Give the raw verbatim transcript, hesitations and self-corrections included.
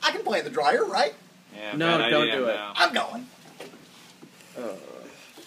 I can play in the dryer, right? Yeah, No, bad don't idea, do it. no. I'm going. Uh,